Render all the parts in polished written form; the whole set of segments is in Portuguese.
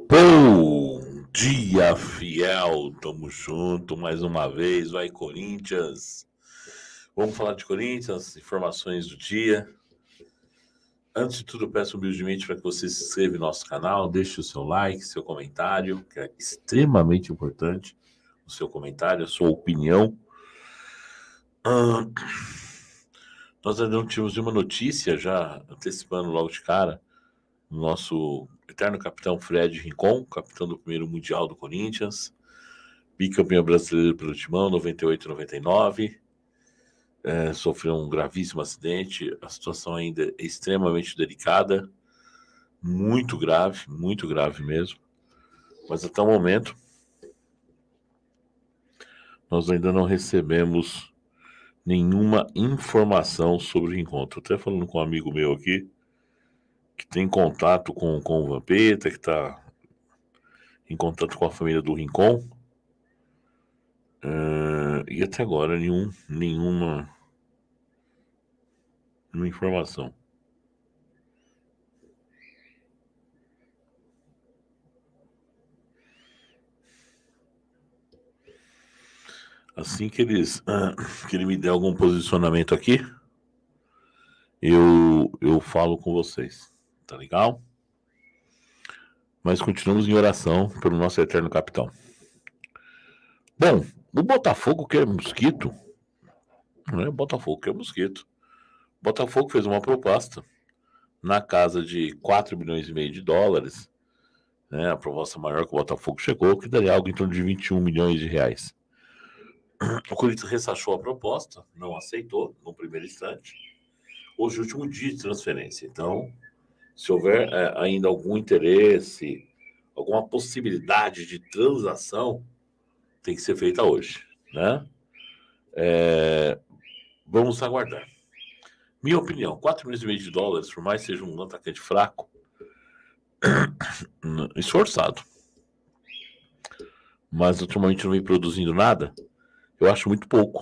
Bom dia, fiel. Tamo junto mais uma vez. Vai, Corinthians. Vamos falar de Corinthians, informações do dia. Antes de tudo, peço humildemente para que você se inscreva no nosso canal, deixe o seu like, seu comentário, que é extremamente importante. O seu comentário, a sua opinião. Nós ainda não tínhamos nenhuma notícia, já antecipando logo de cara, o nosso eterno capitão Fred Rincon, capitão do primeiro Mundial do Corinthians, bicampeão brasileiro pelo Timão, 98-99, sofreu um gravíssimo acidente, a situação ainda é extremamente delicada, muito grave mesmo, mas até o momento nós ainda não recebemos nenhuma informação sobre o encontro. Até falando com um amigo meu aqui, que tem contato com o Vampeta, que está em contato com a família do Rincon, e até agora nenhuma informação. Assim que ele me der algum posicionamento aqui, eu falo com vocês, tá legal? Mas continuamos em oração pelo nosso eterno capitão. Bom, o Botafogo quer mosquito, não é? O Botafogo quer mosquito. O Botafogo fez uma proposta na casa de 4 milhões e meio de dólares, né? A proposta maior que o Botafogo chegou, que daria algo em torno de 21 milhões de reais. O Corinthians ressachou a proposta, não aceitou no primeiro instante. Hoje é o último dia de transferência. Então, se houver ainda algum interesse, alguma possibilidade de transação, tem que ser feita hoje, né? Vamos aguardar. Minha opinião, 4 milhões e meio de dólares, por mais que seja um atacante fraco, esforçado, mas ultimamente não vem produzindo nada, eu acho muito pouco.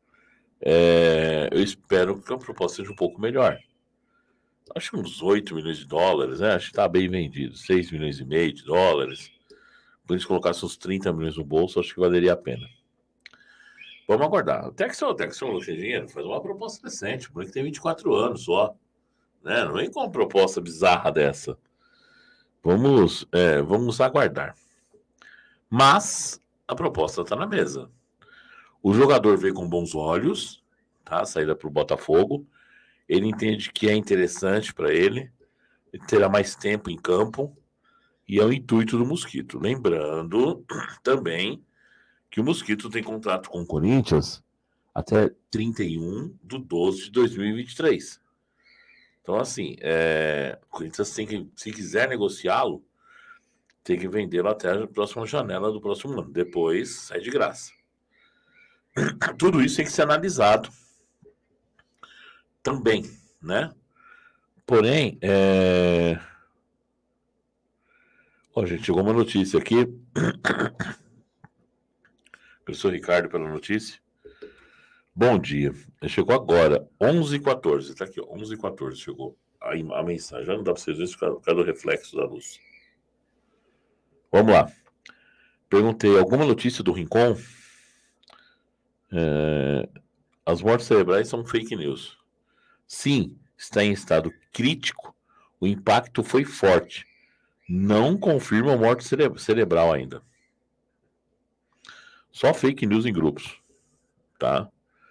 Eu espero que a proposta seja um pouco melhor. Acho que uns 8 milhões de dólares, né? Acho que está bem vendido. 6 milhões e meio de dólares. Por eles colocassem uns 30 milhões no bolso, acho que valeria a pena. Vamos aguardar. O Texel não tem dinheiro, faz uma proposta decente. O moleque tem 24 anos só. Né? Não vem com uma proposta bizarra dessa. Vamos aguardar. Mas a proposta está na mesa. O jogador vê com bons olhos, tá? A saída para o Botafogo. Ele entende que é interessante para ele terá mais tempo em campo, e é o intuito do Mosquito. Lembrando também que o Mosquito tem contrato com o Corinthians até 31/12/2023. Então, assim, o Corinthians se quiser negociá-lo, tem que vendê-lo até a próxima janela do próximo ano. Depois, sai de graça. Tudo isso tem que ser analisado também, né? Porém, gente, chegou uma notícia aqui. Eu sou o Ricardo pela notícia. Bom dia. Chegou agora, 11h14. Tá aqui, ó, 11h14 chegou a mensagem. Já não dá para vocês verem por causa do reflexo da luz. Vamos lá. Perguntei, alguma notícia do Rincon? As mortes cerebrais são fake news. Sim, está em estado crítico. O impacto foi forte. Não confirma a morte cerebral ainda. Só fake news em grupos, tá?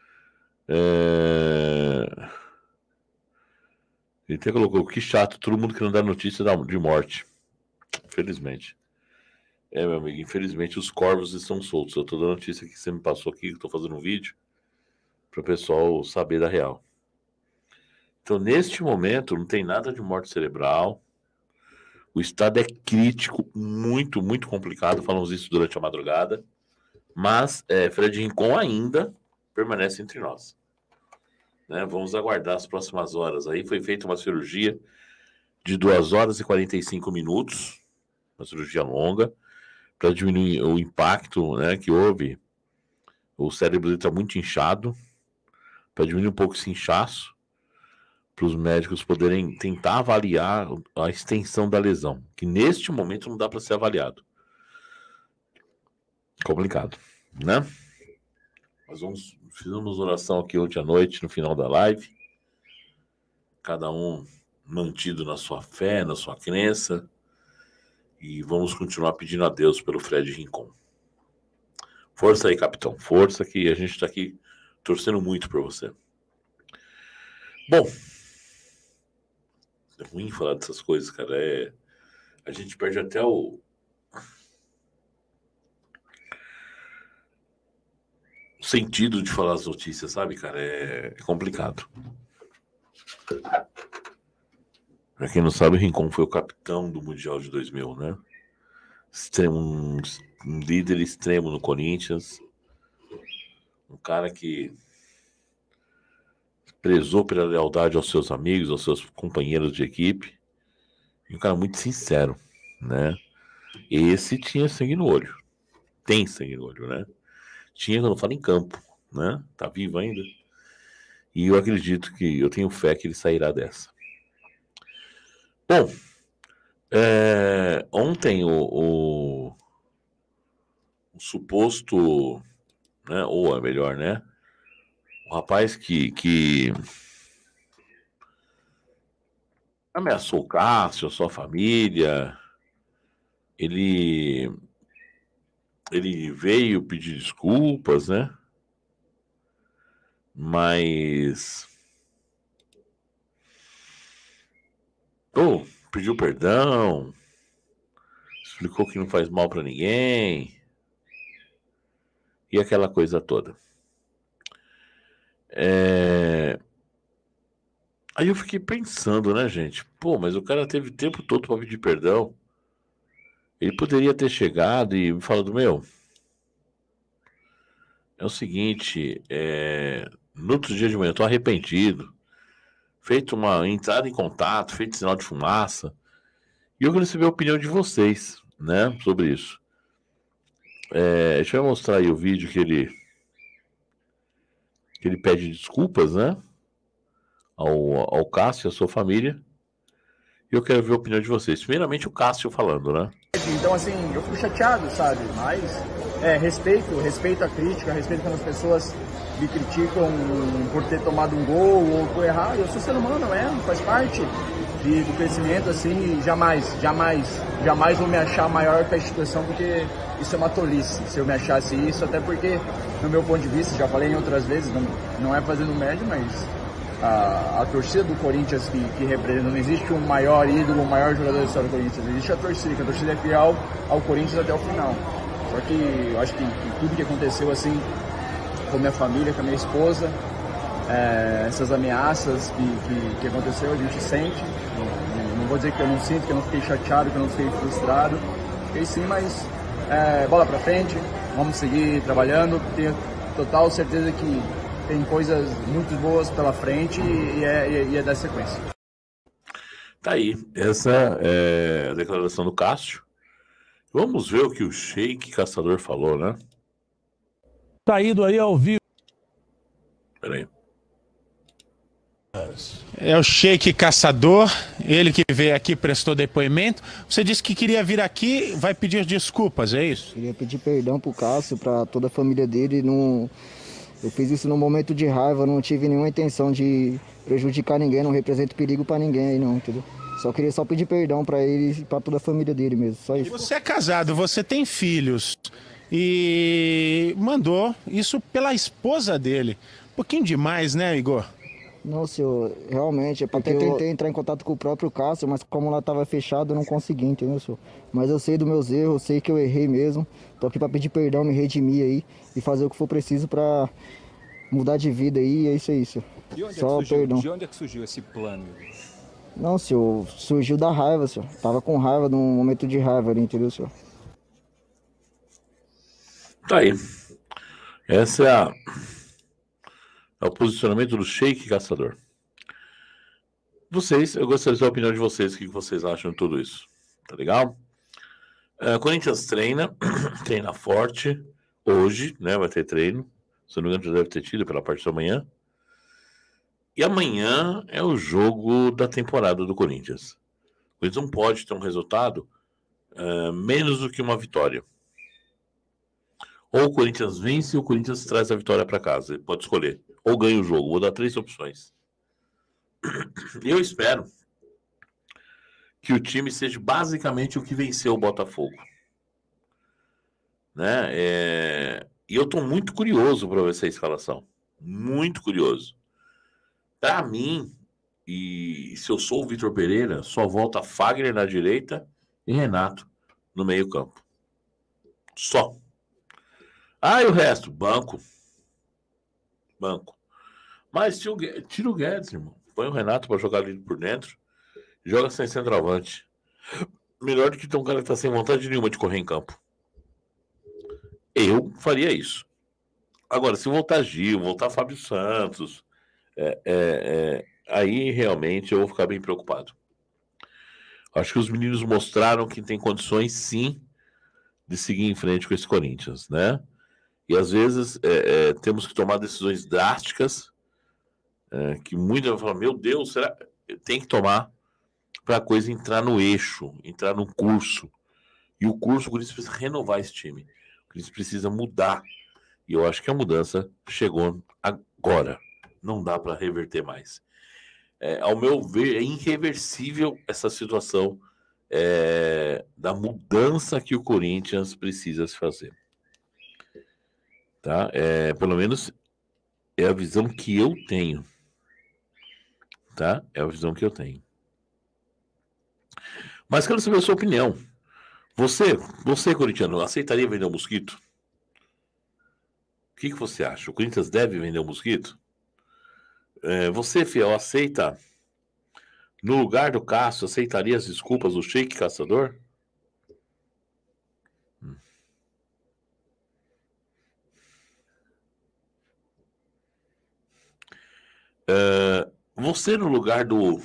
Ele até colocou, que chato, todo mundo querendo dar notícia de morte. Infelizmente. Meu amigo, infelizmente os corvos estão soltos. Eu tô dando notícia que você me passou aqui, que eu tô fazendo um vídeo, para o pessoal saber da real. Então, neste momento, não tem nada de morte cerebral. O estado é crítico, muito, muito complicado. Falamos isso durante a madrugada. Mas Fred Rincon ainda permanece entre nós. Né? Vamos aguardar as próximas horas. Aí foi feita uma cirurgia de 2 horas e 45 minutos. Uma cirurgia longa, para diminuir o impacto, né, que houve. O cérebro dele está muito inchado, para diminuir um pouco esse inchaço. para os médicos poderem tentar avaliar a extensão da lesão, que neste momento não dá para ser avaliado. Complicado, né? Nós fizemos oração aqui ontem à noite, no final da live. Cada um mantido na sua fé, na sua crença. E vamos continuar pedindo a Deus pelo Fred Rincon. Força aí, capitão. Força, que a gente está aqui torcendo muito por você. Bom, é ruim falar dessas coisas, cara. A gente perde até o sentido de falar as notícias, sabe, cara? É complicado. Pra quem não sabe, o Rincon foi o capitão do Mundial de 2000, né? Um líder extremo no Corinthians. Um cara que prezou pela lealdade aos seus amigos, aos seus companheiros de equipe. E um cara muito sincero, né? Esse tinha sangue no olho. Tem sangue no olho, né? Tinha quando fala em campo, né? Tá vivo ainda. E eu acredito eu tenho fé que ele sairá dessa. Bom, ontem o suposto, né? Ou é melhor, né? O rapaz que ameaçou o Cássio, a sua família, ele veio pedir desculpas, né? Mas pediu perdão, explicou que não faz mal para ninguém e aquela coisa toda. Aí eu fiquei pensando, né, gente? Pô, mas o cara teve o tempo todo para pedir perdão. Ele poderia ter chegado e falado, meu, é o seguinte, no outro dia de manhã eu tô arrependido, feito uma entrada em contato, feito sinal de fumaça, e eu quero receber a opinião de vocês, né, sobre isso. Deixa eu mostrar aí o vídeo que ele pede desculpas, né, ao Cássio e à sua família, e eu quero ver a opinião de vocês. Primeiramente o Cássio falando, né. Então, assim, eu fico chateado, sabe? Mas respeito a crítica, respeito quando as pessoas me criticam por ter tomado um gol ou por errar. Eu sou ser humano mesmo, faz parte do crescimento, assim, jamais vou me achar maior que a instituição, porque isso é uma tolice, se eu me achasse isso, até porque, no meu ponto de vista, já falei em outras vezes, não é fazendo médio, mas a torcida do Corinthians que representa, não existe um maior ídolo, um maior jogador da história do Corinthians, existe a torcida, que a torcida é fiel ao Corinthians até o final. Só que eu acho que tudo que aconteceu assim com a minha família, com a minha esposa, essas ameaças que aconteceu, a gente sente. Não vou dizer que eu não sinto, que eu não fiquei chateado, que eu não fiquei frustrado. Fiquei sim, mas bola pra frente, vamos seguir trabalhando. Tenho total certeza que tem coisas muito boas pela frente e é da sequência. Tá aí, essa é a declaração do Cássio. Vamos ver o que o Sheik Caçador falou, né? Tá ido aí ao vivo. Peraí. É o Sheik Caçador, ele que veio aqui, prestou depoimento. Você disse que queria vir aqui, vai pedir desculpas, é isso? Queria pedir perdão pro Cássio, pra toda a família dele. Eu fiz isso num momento de raiva, não tive nenhuma intenção de prejudicar ninguém, não represento perigo pra ninguém aí não, entendeu? Só queria pedir perdão pra ele e pra toda a família dele mesmo, só isso. Você é casado, você tem filhos e mandou isso pela esposa dele. Um pouquinho demais, né, Igor? Não, senhor, realmente, é porque eu tentei entrar em contato com o próprio Cássio, mas como lá estava fechado, eu não consegui, entendeu, senhor? Mas eu sei dos meus erros, eu sei que eu errei mesmo. Tô aqui para pedir perdão, me redimir aí e fazer o que for preciso para mudar de vida aí, é isso aí, senhor. Só perdão. De onde é que surgiu esse plano? Não, senhor, surgiu da raiva, senhor. Tava com raiva, num momento de raiva ali, entendeu, senhor? Tá aí. Essa é o posicionamento do Sheik Caçador. Eu gostaria de saber a opinião de vocês, o que vocês acham de tudo isso. Tá legal? Corinthians treina forte hoje, né? Vai ter treino. Se não me engano, já deve ter tido pela parte da manhã. E amanhã é o jogo da temporada do Corinthians. O Corinthians não pode ter um resultado menos do que uma vitória. Ou o Corinthians vence ou o Corinthians traz a vitória para casa. Ele pode escolher. Ou ganha o jogo. Vou dar 3 opções. Eu espero que o time seja basicamente o que venceu o Botafogo. Né? E eu estou muito curioso para ver essa escalação. Muito curioso. Para mim, e se eu sou o Vitor Pereira, só volta Fagner na direita e Renato no meio-campo. Só. E o resto? Banco. Mas tira o Guedes, irmão. Põe o Renato para jogar ali por dentro. Joga sem centroavante. Melhor do que ter um cara que tá sem vontade nenhuma de correr em campo. Eu faria isso. Agora, se voltar Gil, voltar Fábio Santos, aí realmente eu vou ficar bem preocupado. Acho que os meninos mostraram que tem condições, sim, de seguir em frente com esse Corinthians, né? E às vezes temos que tomar decisões drásticas, que muita gente fala, meu Deus, será? Tem que tomar para a coisa entrar no eixo, entrar no curso. E o Corinthians precisa renovar esse time. O Corinthians precisa mudar. E eu acho que a mudança chegou agora. Não dá para reverter mais. Ao meu ver, é irreversível essa situação da mudança que o Corinthians precisa se fazer. Tá? Pelo menos é a visão que eu tenho. Tá? É a visão que eu tenho. Mas quero saber a sua opinião. Você, corintiano, aceitaria vender o Mosquito? O que você acha? O Corinthians deve vender o Mosquito? Você, fiel, aceita? No lugar do Cássio, aceitaria as desculpas do Sheik Caçador? Você, no lugar do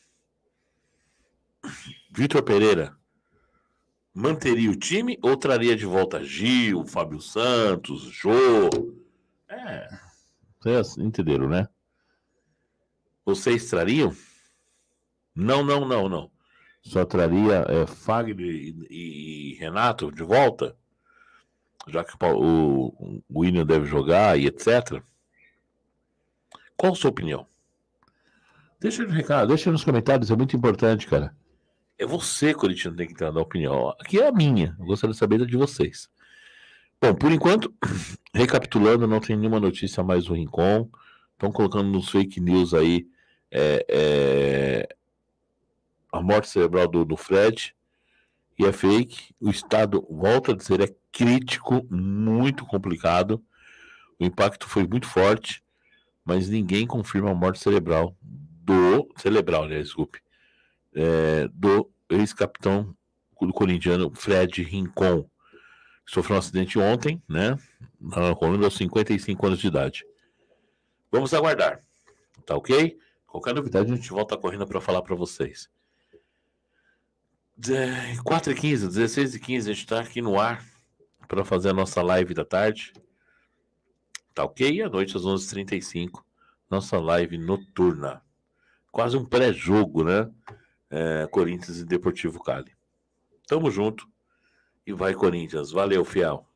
Vitor Pereira, manteria o time ou traria de volta Gil, Fábio Santos, Jô? Vocês entenderam, né? Vocês trariam? Não. Só traria Fagner e Renato de volta? Já que o William deve jogar e etc. Qual a sua opinião? Deixa no recado, deixa nos comentários, é muito importante, cara. É você, corintiano, tem que dar a opinião. Aqui é a minha, eu gostaria de saber da de vocês. Bom, por enquanto, recapitulando, não tem nenhuma notícia mais do Rincon. Estão colocando nos fake news aí a morte cerebral do Fred. E é fake. O estado, volta a dizer, crítico, muito complicado. O impacto foi muito forte, mas ninguém confirma a morte cerebral do ex-capitão do corintiano Fred Rincon, que sofreu um acidente ontem, né? Na Colômbia, aos 55 anos de idade. Vamos aguardar, tá ok? Qualquer novidade a gente volta correndo para falar para vocês. 4h15, 16h15, a gente está aqui no ar para fazer a nossa live da tarde. Tá ok? E à noite, às 11h35, nossa live noturna. Quase um pré-jogo, né? Corinthians e Deportivo Cali. Tamo junto. E vai, Corinthians. Valeu, fiel.